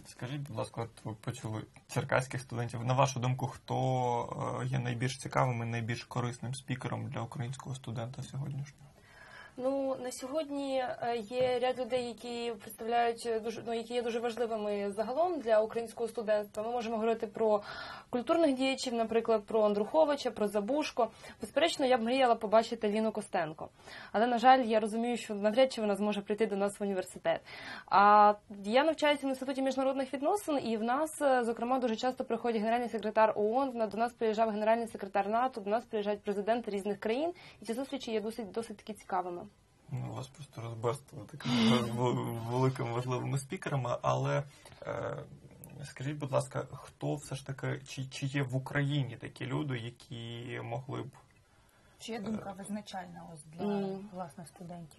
Скажіть, будь ласка, от ви почули черкаських студентів. На вашу думку, хто є найбільш цікавим і найбільш корисним спікером для українського студента сьогоднішнього? Ну, на сьогодні є ряд людей, які представляють які є дуже важливими загалом для українського студентства. Ми можемо говорити про культурних діячів, наприклад, про Андруховича, про Забушко. Безперечно, я б мріяла побачити Ліну Костенко. Але, на жаль, я розумію, що навряд чи вона зможе прийти до нас в університет. А я навчаюся в Інституті міжнародних відносин, і в нас, зокрема, дуже часто приходить генеральний секретар ООН, до нас приїжджав генеральний секретар НАТО, до нас приїжджають президенти різних країн, і ці зустрічі є досить таки цікавими. Ну, вас просто розбестили такими великими важливими спікерами, але скажіть, будь ласка, хто все ж таки, чи є в Україні такі люди, які могли б... Чи є думка визначальна ось для власних студентів?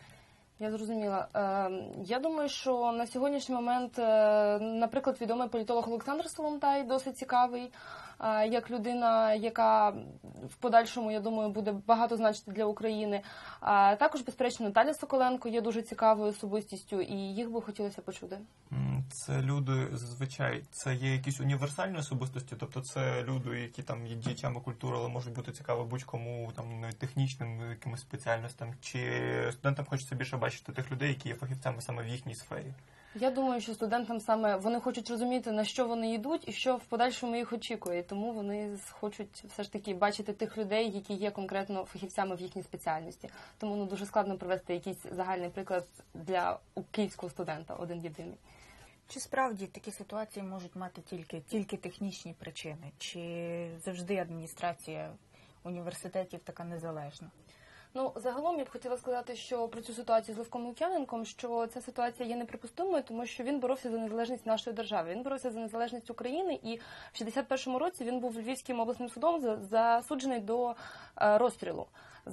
Я зрозуміла. Я думаю, що на сьогоднішній момент, наприклад, відомий політолог Олександр Солонтай досить цікавий, як людина, яка в подальшому, я думаю, буде багато значити для України. Також, безперечно, Наталя Соколенко є дуже цікавою особистістю, і їх би хотілося почути. Це люди, зазвичай, це є якісь універсальні особистості, тобто це люди, які там є діячами культури, але можуть бути цікаві будь-кому там технічним якимось спеціальностям, чи студентам хочеться більше бачити тих людей, які є фахівцями саме в їхній сфері? Я думаю, що студентам саме вони хочуть розуміти, на що вони йдуть і що в подальшому їх очікує. Тому вони хочуть все ж таки бачити тих людей, які є конкретно фахівцями в їхній спеціальності. Тому дуже складно привести якийсь загальний приклад для київського студента, один єдиний. Чи справді такі ситуації можуть мати тільки технічні причини? Чи завжди адміністрація університетів така незалежна? Ну, загалом я б хотіла сказати, що про цю ситуацію з Левком Лук'яненком, що ця ситуація є неприпустимою, тому що він боровся за незалежність нашої держави. Він боровся за незалежність України, і в 61-му році він був Львівським обласним судом засуджений до розстрілу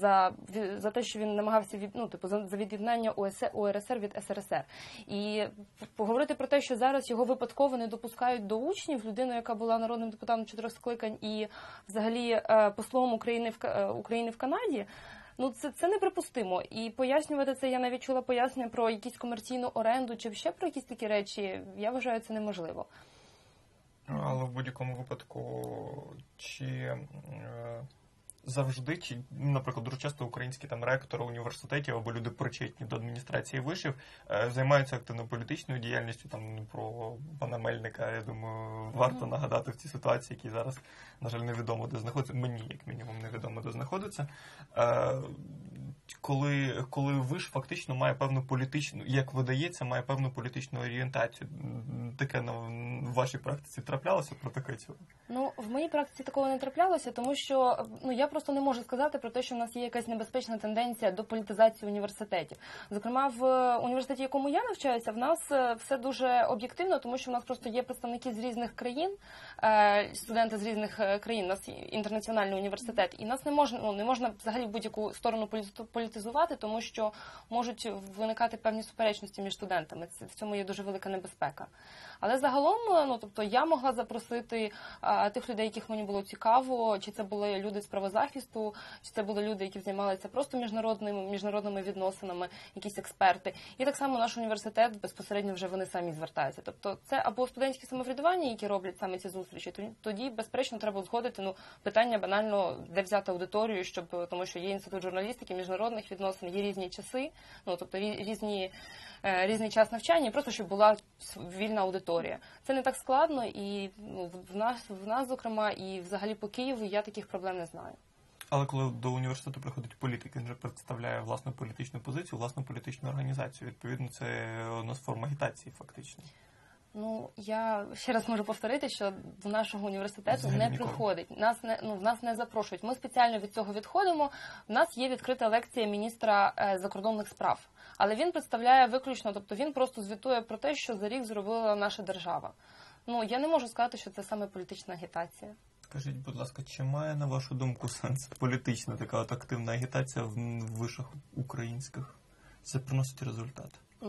за те, що він намагався за від'єднання УРСР від СРСР. І поговорити про те, що зараз його випадково не допускають до учнів, людину, яка була народним депутатом 4 скликань і взагалі послом України в Канаді, ну, це неприпустимо. І пояснювати це, я навіть чула пояснення про якусь комерційну оренду чи ще про якісь такі речі, я вважаю, це неможливо. Але в будь-якому випадку, чи завжди, чи, наприклад, дуже часто українські там ректори університетів або люди причетні до адміністрації вишів займаються активно політичною діяльністю, там про пана Мельника, я думаю, варто нагадати в цій ситуації, які зараз, на жаль, невідомо де знаходиться, мені, як мінімум, невідомо де знаходиться, коли виш фактично має певну політичну, як видається, має певну політичну орієнтацію. Таке в вашій практиці траплялося про таке цього? Ну, в моїй практиці такого не траплялося, тому що я просто не можу сказати про те, що в нас є якась небезпечна тенденція до політизації університетів. Зокрема, в університеті, в якому я навчаюся, в нас все дуже об'єктивно, тому що в нас просто є представники з різних країн, студенти з різних країн, у нас інтернаціональний університет, і нас не можна взагалі в будь-яку сторону політизувати, тому що можуть виникати певні суперечності між студентами. В цьому є дуже велика небезпека. Але загалом, тобто я могла запросити тих людей, яких мені було цікаво, чи це були люди з правозахисту, чи це були люди, які займалися просто міжнародними відносинами, якісь експерти. І так само наш університет безпосередньо вже вони самі звертаються. Тобто це або студентське самоврядування, які роблять саме ці зустрічі, тоді, безперечно, треба узгодити питання банально, де взяти аудиторію, тому що є інститут журналістики, міжнародних відносин, є різні часи, тобто різний час навчання, просто щоб була вільна аудиторія. Це не так складно, і в нас, зокрема, і взагалі по Києву я таких проблем не знаю. Але коли до університету приходить політик, він вже представляє власну політичну позицію, власну політичну організацію. Відповідно, це одна з форм агітації, фактично. Ну, я ще раз можу повторити, що до нашого університету взагалі не ніколи приходить. Нас не запрошують. Ми спеціально від цього відходимо. У нас є відкрита лекція міністра закордонних справ. Але він представляє виключно, тобто він просто звітує про те, що за рік зробила наша держава. Я не можу сказати, що це саме політична агітація. Скажіть, будь ласка, чи має, на вашу думку, сенс політична така активна агітація в вишах українських? Це приносить результат?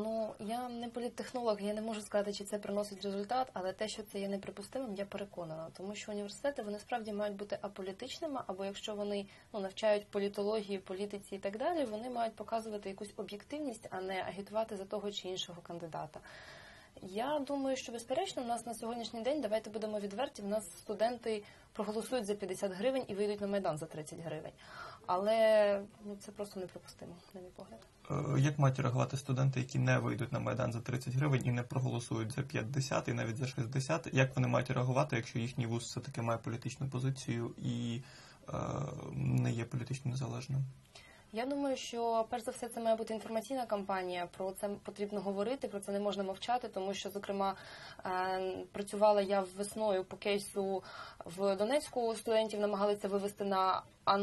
Я не політтехнолог, я не можу сказати, чи це приносить результат, але те, що це є неприпустимим, я переконана. Тому що університети, вони справді мають бути аполітичними, або якщо вони навчають політології, політиці і так далі, вони мають показувати якусь об'єктивність, а не агітувати за того чи іншого кандидата. Я думаю, що безперечно у нас на сьогоднішній день, давайте будемо відверті, в нас студенти проголосують за 50 гривень і вийдуть на Майдан за 30 гривень. Але це просто неприпустимо, на мій погляд. Як мають реагувати студенти, які не вийдуть на Майдан за 30 гривень і не проголосують за 50 і навіть за 60? Як вони мають реагувати, якщо їхній вуз все-таки має політичну позицію і не є політично незалежним? Я думаю, що перш за все це має бути інформаційна кампанія, про це потрібно говорити, про це не можна мовчати, тому що, зокрема, працювала я весною по кейсу в Донецьку, студентів намагалися вивести на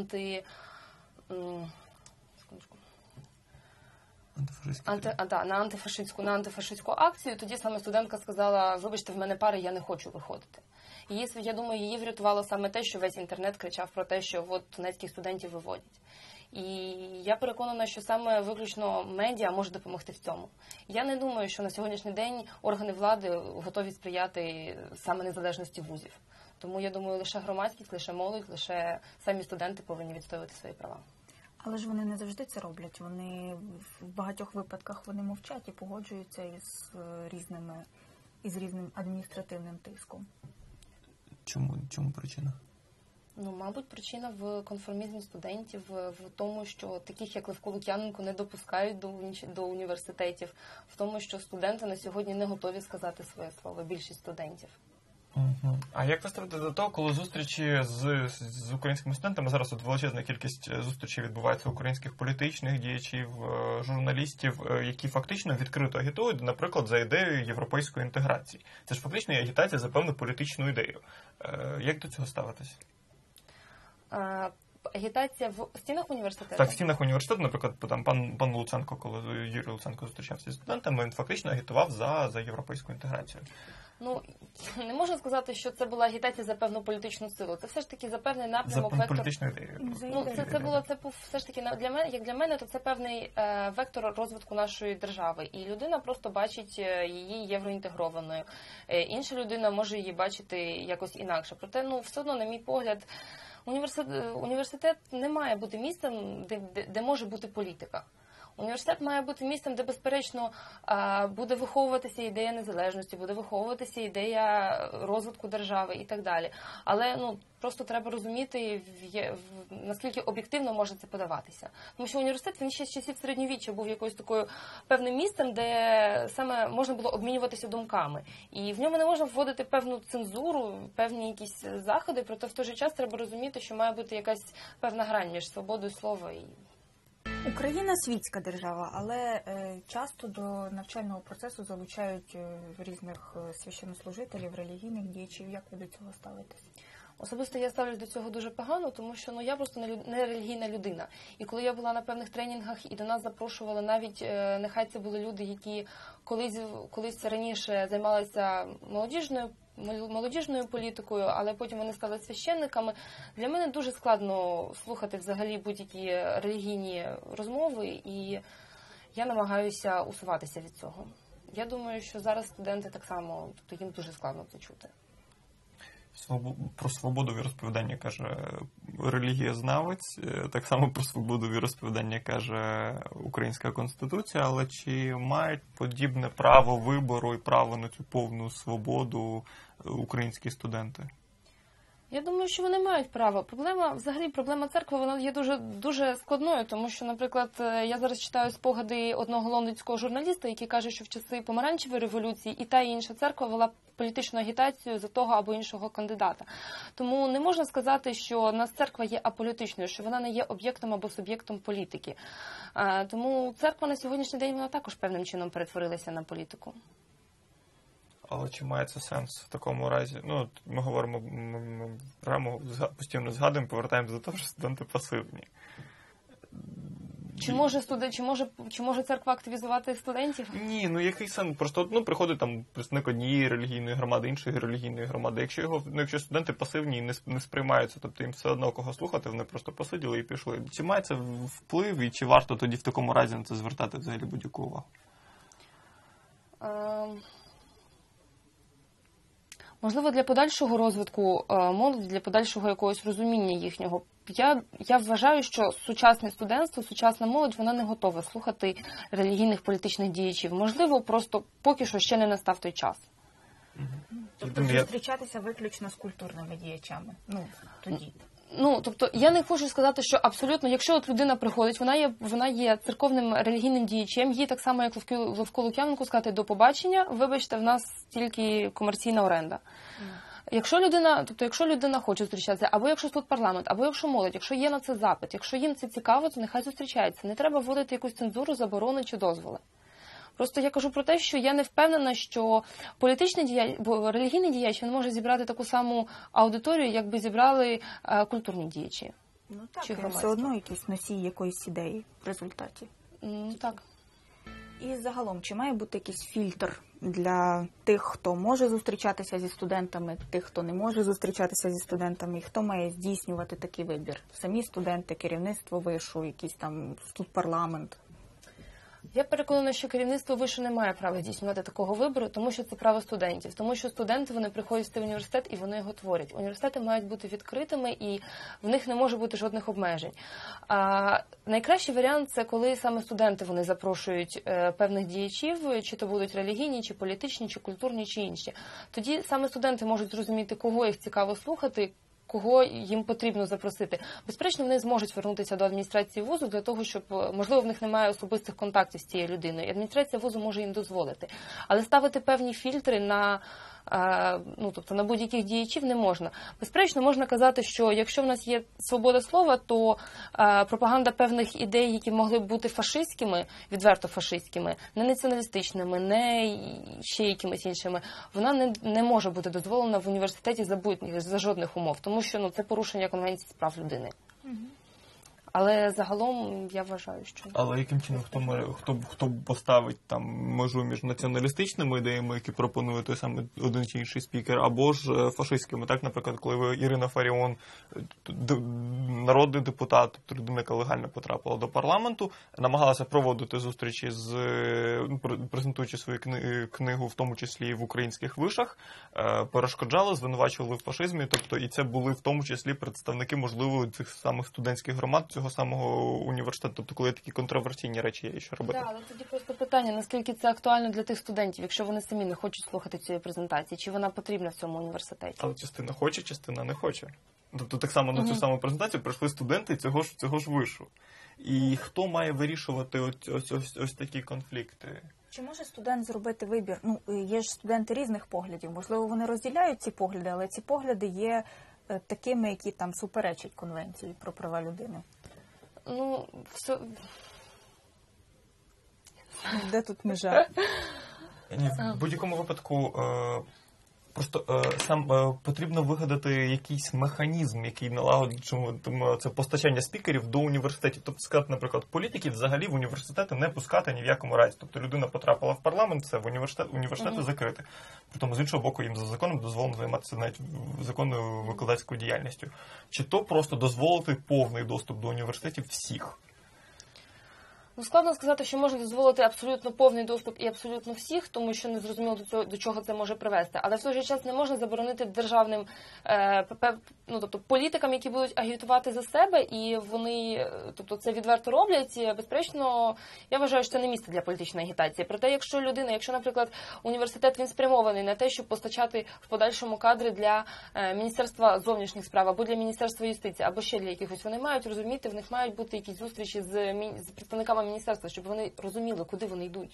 на антифашистську акцію. Тоді саме студентка сказала: вибачте, в мене пари, я не хочу виходити. Я думаю, її врятувало саме те, що весь інтернет кричав про те, що от донецьких студентів виводять. І я переконана, що саме виключно медіа може допомогти в цьому. Я не думаю, що на сьогоднішній день органи влади готові сприяти саме незалежності вузів. Тому я думаю, лише громадськість, лише молодь, лише самі студенти повинні відстоювати свої права. Але ж вони не завжди це роблять. Вони в багатьох випадках вони мовчать і погоджуються із різним адміністративним тиском. Чому причина? Мабуть, причина в конформізмі студентів, в тому, що таких, як Левко Лук'яненко, не допускають до університетів, в тому, що студенти на сьогодні не готові сказати своє слово, більшість студентів. Угу. А як ви ставите до того, коли зустрічі з українськими студентами, зараз от величезна кількість зустрічей відбувається українських політичних діячів, журналістів, які фактично відкрито агітують, наприклад, за ідеєю європейської інтеграції. Це ж фактично є агітація за певну політичну ідею. Як до цього ставитись? Агітація в стінах університету? Так, в стінах університету, наприклад, там пан Луценко, коли Юрій Луценко зустрічався з студентами, він фактично агітував за європейську інтеграцію. Не можна сказати, що це була агітація за певну політичну силу. Це все ж таки за певний напрямок. За політичну ідею. Це був все ж таки, для мене, то це певний вектор розвитку нашої держави. І людина просто бачить її євроінтегрованою. Інша людина може її бачити якось інакше. Проте, все одно, на мій погляд, університет не має бути місцем, де може бути політика. Університет має бути місцем, де, безперечно, буде виховуватися ідея незалежності, буде виховуватися ідея розвитку держави і так далі. Але просто треба розуміти, наскільки об'єктивно може це подаватися. Тому що університет, він ще з часів середньовіччя був якоюсь такою певним місцем, де саме можна було обмінюватися думками. І в ньому не можна вводити певну цензуру, певні якісь заходи, проте в той же час треба розуміти, що має бути якась певна грань між свободою слова і... Україна світська держава, але часто до навчального процесу залучають різних священнослужителів, релігійних діячів. Як ви до цього ставитесь? Особисто я ставлюсь до цього дуже погано, тому що я просто не релігійна людина. І коли я була на певних тренінгах і до нас запрошували навіть, нехай це були люди, які колись раніше займалися молодіжною політикою, але потім вони стали священниками. Для мене дуже складно слухати взагалі будь-які релігійні розмови, і я намагаюся усуватися від цього. Я думаю, що зараз студенти так само, тобто їм дуже складно це чути. Про свободу віросповідання каже релігієзнавець, так само про свободу віросповідання каже Українська Конституція, але чи мають подібне право вибору і право на цю повну свободу українські студенти? Я думаю, що вони мають право. Проблема церкви, вона є дуже, дуже складною, тому що, наприклад, я зараз читаю спогади одного лондонського журналіста, який каже, що в часи помаранчевої революції і та, і інша церква вела політичну агітацію за того або іншого кандидата. Тому не можна сказати, що у нас церква є аполітичною, що вона не є об'єктом або суб'єктом політики. Тому церква на сьогоднішній день, вона також певним чином перетворилася на політику. Але чи має це сенс в такому разі? Ми говоримо, ми постійно згадуємо, повертаємося до того, що студенти пасивні. Чи може церква активізувати студентів? Ні, який сенс? Просто приходить там представник однієї релігійної громади, іншої релігійної громади. Якщо студенти пасивні і не сприймаються, тобто їм все одно кого слухати, вони просто посиділи і пішли. Чи має це вплив і чи варто тоді в такому разі на це звертати взагалі будь-яку увагу? Можливо, для подальшого розвитку молоді, для подальшого якогось розуміння я вважаю, що сучасне студентство, сучасна молодь, вона не готова слухати релігійних політичних діячів. Можливо, просто поки що ще не настав той час. Тобто зустрічатися виключно з культурними діячами. Тоді. Тобто, я не хочу сказати, що абсолютно, якщо от людина приходить, вона є церковним релігійним діячем, їй так само, як Левко Лук'яненку, сказати до побачення, вибачте, в нас тільки комерційна оренда. Якщо людина хоче зустрічатися, або якщо тут парламент, або якщо молодь, якщо є на це запит, якщо їм це цікаво, то нехай зустрічаються. Не треба вводити якусь цензуру, заборони чи дозволи. Просто я кажу про те, що я не впевнена, що політичний діяч, бо релігійний діяч, він може зібрати таку саму аудиторію, як би зібрали культурні діячі. Так, все одно якийсь носій якоїсь ідеї в результаті. Так. І загалом, чи має бути якийсь фільтр для тих, хто може зустрічатися зі студентами, тих, хто не може зустрічатися зі студентами, і хто має здійснювати такий вибір? Самі студенти, керівництво вишу, якийсь там студпарламент? Я переконана, що керівництво вишу не має права здійснювати такого вибору, тому що це право студентів. Тому що студенти, вони приходять в університет і вони його творять. Університети мають бути відкритими і в них не може бути жодних обмежень. Найкращий варіант – це коли саме студенти вони запрошують певних діячів, чи то будуть релігійні, чи політичні, чи культурні, чи інші. Тоді саме студенти можуть зрозуміти, кого їх цікаво слухати, кого їм потрібно запросити. Безперечно, вони зможуть звернутися до адміністрації вузу для того, щоб, можливо, в них немає особистих контактів з цією людиною. І адміністрація вузу може їм дозволити. Але ставити певні фільтри на будь-яких діячів не можна. Безперечно, можна казати, що якщо в нас є свобода слова, то пропаганда певних ідей, які могли б бути фашистськими, відверто фашистськими, не націоналістичними, не ще якимись іншими, вона не може бути дозволена в університеті за жодних умов, тому що це порушення Конвенції з прав людини. Але загалом я вважаю, що... Але яким чином хто поставить там межу між націоналістичними ідеями, які пропонує той самий один чи інший спікер, або ж фашистськими? Так, наприклад, коли Ірина Фаріон, народний депутат, тобто людина, яка легально потрапила до парламенту, намагалася проводити зустрічі презентуючи свою книгу, в тому числі і в українських вишах, перешкоджала, звинувачували в фашизмі, тобто і це були в тому числі представники, можливо, цих самих студентських громад, цього самого університету, тобто коли такі контроверсійні речі є, що робити. Так, але тоді просто питання, наскільки це актуально для тих студентів, якщо вони самі не хочуть слухати цієї презентації, чи вона потрібна в цьому університеті? Але частина хоче, частина не хоче. Тобто так само на цю саму презентацію прийшли студенти цього ж вишу. І хто має вирішувати ось такі конфлікти? Чи може студент зробити вибір? Є ж студенти різних поглядів, можливо, вони розділяють ці погляди, але ці погляди є такими, які там суперечать Конвенції про права людини. Де тут межа? В будь-якому випадку просто потрібно вигадати якийсь механізм, який налагоджуватиме це постачання спікерів до університетів. Тобто сказати, наприклад, політиків взагалі в університети не пускати ні в якому разі. Тобто людина потрапила в парламент, все, в університети закрити. Притому, з іншого боку, їм за законом дозволено займатися навіть законною викладацькою діяльністю. Чи то просто дозволити повний доступ до університетів всіх? Складно сказати, що можна дозволити абсолютно повний доступ і абсолютно всіх, тому що не зрозуміло до чого це може привести. Але в той же час не можна заборонити державним тобто політикам, які будуть агітувати за себе, і вони це відверто роблять. Безперечно, я вважаю, що це не місце для політичної агітації. Проте, якщо, наприклад, університет він спрямований на те, щоб постачати в подальшому кадри для Міністерства зовнішніх справ, або для Міністерства юстиції, або ще для якихось, вони мають розуміти, в них мають бути якісь зустрічі з представниками міністерства, щоб вони розуміли, куди вони йдуть.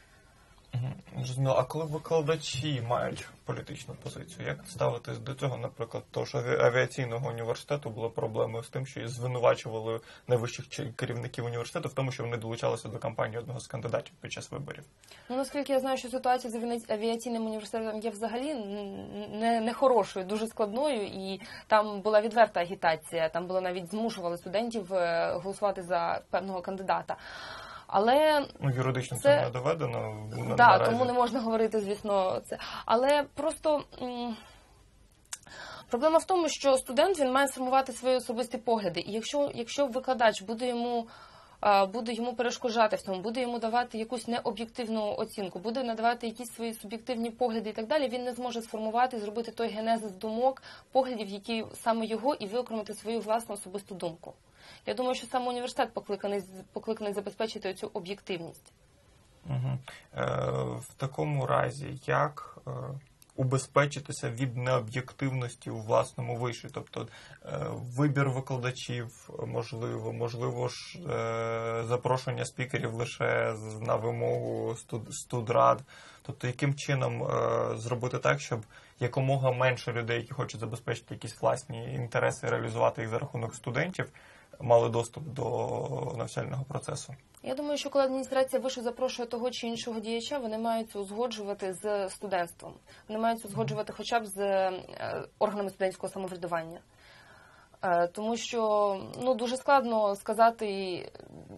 А коли викладачі мають політичну позицію, як ставитись до цього, наприклад, того, що авіаційного університету були проблеми з тим, що звинувачували найвищих керівників університету в тому, що вони долучалися до кампанії одного з кандидатів під час виборів? Наскільки я знаю, що ситуація з авіаційним університетом є взагалі не хорошою, дуже складною, і там була відверта агітація, там навіть змушували студентів голосувати за певного кандидата. Але юридично це не доведено. Так, тому не можна говорити, звісно, це. Але просто проблема в тому, що студент він має сформувати свої особисті погляди. І якщо викладач буде йому буде йому перешкоджати в цьому, буде йому давати якусь необ'єктивну оцінку, буде надавати якісь свої суб'єктивні погляди і так далі, він не зможе сформувати, зробити той генезис думок, поглядів, які саме його, і виокремити свою власну особисту думку. Я думаю, що саме університет покликаний забезпечити цю об'єктивність. Угу. В такому разі, як убезпечитися від необ'єктивності у власному виші? Тобто вибір викладачів, можливо ж запрошення спікерів лише на вимогу студрад. Тобто яким чином зробити так, щоб якомога менше людей, які хочуть забезпечити якісь власні інтереси, реалізувати їх за рахунок студентів, мали доступ до навчального процесу? Я думаю, що коли адміністрація вишу запрошує того чи іншого діяча, вони мають це узгоджувати з студентством. Вони мають це узгоджувати хоча б з органами студентського самоврядування. Тому що дуже складно сказати...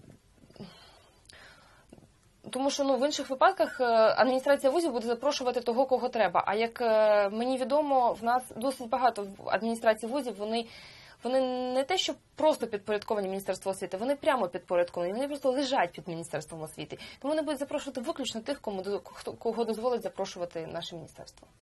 Тому що в інших випадках адміністрація вузів буде запрошувати того, кого треба. А як мені відомо, в нас досить багато адміністрацій вузів, вони не те, що просто підпорядковані Міністерству освіти, вони прямо підпорядковані, вони просто лежать під Міністерством освіти. Тому вони будуть запрошувати виключно тих, кого дозволить запрошувати наше міністерство.